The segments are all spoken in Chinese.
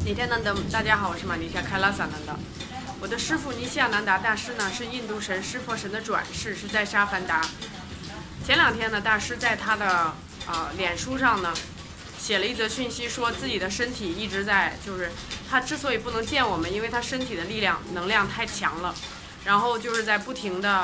尼天南德，大家好，我是马尼夏开拉萨南达。我的师父尼西亚南达大师呢，是印度神湿婆神的转世，是在沙凡达。前2天呢，大师在他的脸书上呢，写了一则讯息，说自己的身体一直在，就是他之所以不能见我们，因为他身体的力量能量太强了，然后就是在不停的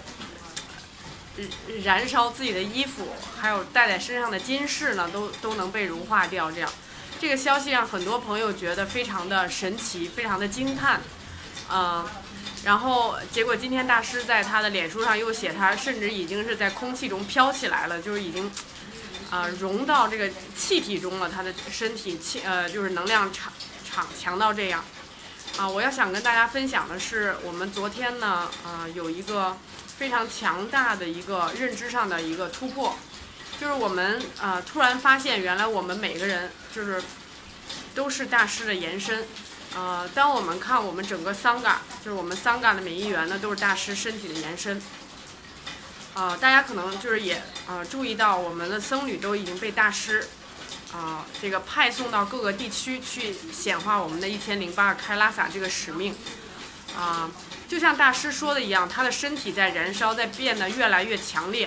燃烧自己的衣服，还有戴在身上的金饰呢，都能被融化掉。这个消息让很多朋友觉得非常的神奇，非常的惊叹，然后结果今天大师在他的脸书上又写，他甚至已经是在空气中飘起来了，就是已经融到这个气体中了，他的身体就是能量强到这样。我要想跟大家分享的是，我们昨天呢有一个非常强大的一个认知上的一个突破，就是我们突然发现，原来我们每个人就是都是大师的延伸。当我们看我们整个桑嘎，就是我们桑嘎的每一员呢，都是大师身体的延伸。大家可能就是也注意到，我们的僧侣都已经被大师这个派送到各个地区去显化我们的1008开拉萨这个使命。就像大师说的一样，他的身体在燃烧，在变得越来越强烈，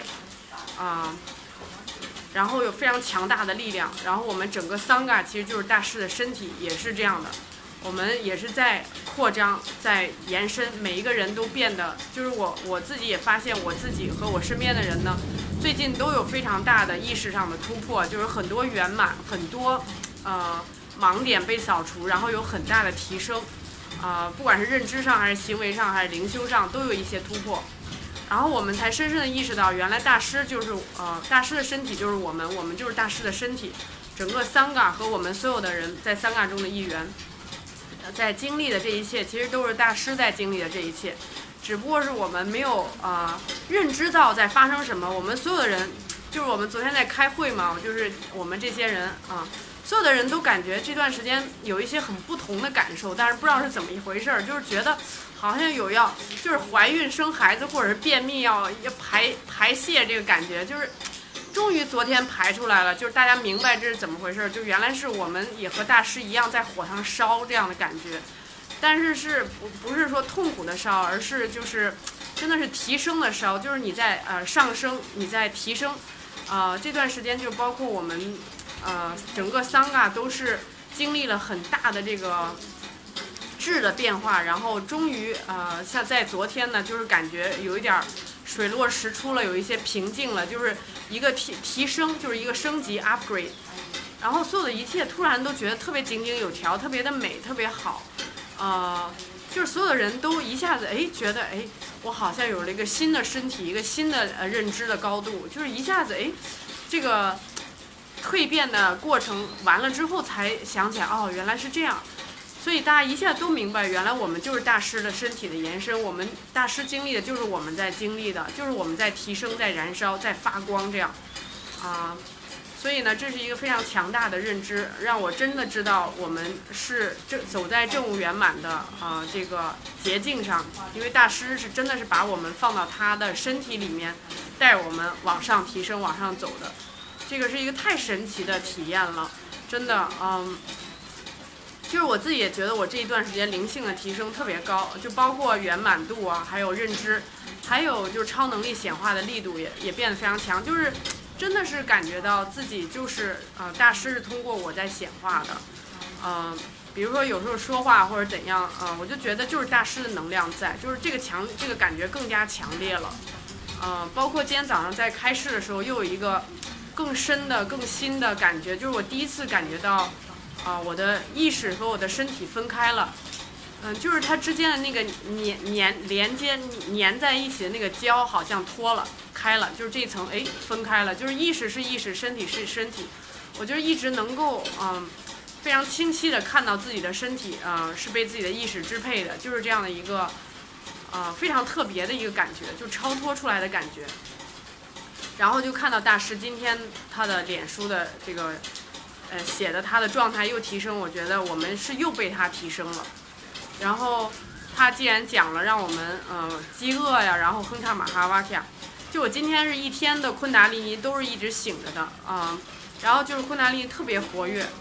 然后有非常强大的力量。然后我们整个桑嘎其实就是大师的身体，也是这样的。我们也是在扩张，在延伸，每一个人都变得，就是我自己也发现，我自己和我身边的人呢，最近都有非常大的意识上的突破，就是很多圆满，很多盲点被扫除，然后有很大的提升，不管是认知上还是行为上还是灵修上都有一些突破，然后我们才深深的意识到，原来大师就是大师的身体就是我们就是大师的身体，整个桑嘎和我们所有的人在桑嘎中的一员。在经历的这一切，其实都是大师在经历的这一切，只不过是我们没有认知到在发生什么。我们所有的人，就是我们昨天在开会嘛，就是我们这些人所有的人都感觉这段时间有一些很不同的感受，但是不知道是怎么一回事，就是觉得好像就是怀孕生孩子或者是便秘要排泄这个感觉，就是终于昨天排出来了，就是大家明白这是怎么回事，就原来是我们也和大师一样在火上烧这样的感觉，但是不是说痛苦的烧，而是就是真的是提升的烧，就是你在上升，你在提升，这段时间就包括我们整个桑嘎都是经历了很大的这个质的变化，然后终于像在昨天呢，就是感觉有一点水落石出了，有一些平静了，就是一个提升，就是一个升级 upgrade， 然后所有的一切突然都觉得特别井井有条，特别的美，特别好，就是所有的人都一下子觉得我好像有了一个新的身体，一个新的认知的高度，就是一下子这个蜕变的过程完了之后才想起来，原来是这样。所以大家一下都明白，原来我们就是大师的身体的延伸，我们大师经历的就是我们在经历的，就是我们在提升，在燃烧，在发光这样，所以呢，这是一个非常强大的认知，让我真的知道我们是走在正悟圆满的这个捷径上，因为大师是真的是把我们放到他的身体里面，带我们往上提升，往上走的，这个是一个太神奇的体验了，真的，就是我自己也觉得我这一段时间灵性的提升特别高，就包括圆满度还有认知，还有就是超能力显化的力度也变得非常强，就是真的是感觉到自己就是大师是通过我在显化的，比如说有时候说话或者怎样，我就觉得就是大师的能量在，就是这个感觉更加强烈了，包括今天早上在开示的时候又有一个更深的更新的感觉，就是我第一次感觉到我的意识和我的身体分开了，就是它之间的那个连接粘在一起的那个胶好像开了，就是这一层分开了，就是意识是意识，身体是身体，我就一直能够非常清晰的看到自己的身体是被自己的意识支配的，就是这样的一个非常特别的一个感觉，就超脱出来的感觉。然后就看到大师今天他的脸书的这个写的他的状态又提升，我觉得我们是又被他提升了。然后他既然讲了让我们饥饿呀，然后哼唱马哈瓦卡，就我今天是一天的昆达利尼都是一直醒着的然后就是昆达利尼特别活跃，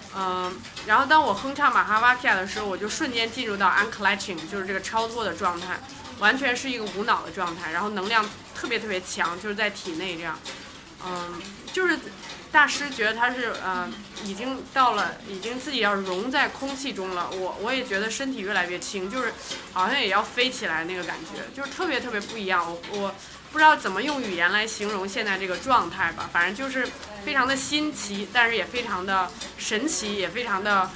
然后当我哼唱马哈瓦卡的时候，我就瞬间进入到 unclenching， 就是这个超脱的状态，完全是一个无脑的状态，然后能量特别特别强，就是在体内这样。就是大师觉得他是已经到了，已经自己要融在空气中了。我也觉得身体越来越轻，就是好像也要飞起来那个感觉，就是特别特别不一样。我不知道怎么用语言来形容现在这个状态吧，反正就是非常的新奇，但是也非常的神奇，也非常的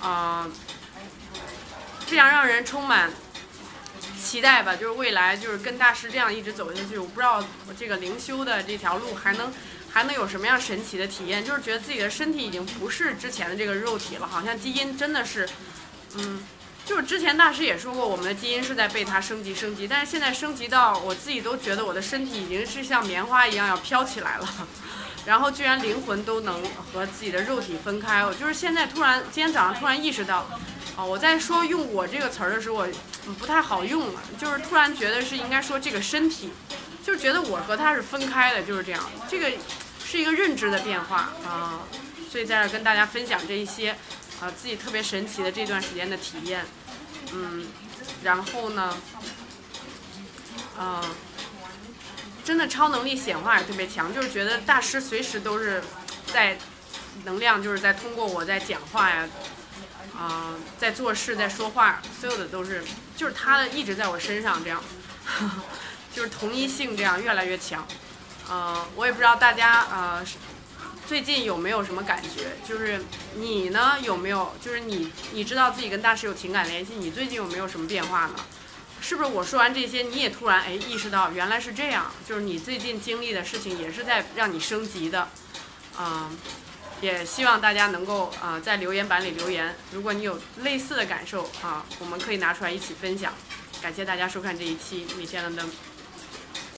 非常让人充满期待吧。就是未来就是跟大师这样一直走下去，我不知道我这个灵修的这条路还能有什么样神奇的体验，就是觉得自己的身体已经不是之前的这个肉体了，好像基因真的是就是之前大师也说过，我们的基因是在被它升级，但是现在升级到我自己都觉得我的身体已经是像棉花一样要飘起来了，然后居然灵魂都能和自己的肉体分开。我就是现在今天早上突然意识到，我在说用我这个词儿的时候，我不太好用了，就是突然觉得是应该说这个身体，就是觉得我和它是分开的，就是这样，这个是一个认知的变化所以在这跟大家分享这一些自己特别神奇的这段时间的体验。然后呢真的超能力显化也特别强，就是觉得大师随时都是在能量，就是在通过我在讲话呀在做事在说话，所有的都是就是他的一直在我身上这样就是同一性这样越来越强。我也不知道大家最近有没有什么感觉，就是你呢有没有，就是你知道自己跟大师有情感联系，你最近有没有什么变化呢？是不是我说完这些你也突然意识到原来是这样，就是你最近经历的事情也是在让你升级的。也希望大家能够在留言板里留言，如果你有类似的感受我们可以拿出来一起分享。感谢大家收看这一期米线伦敦。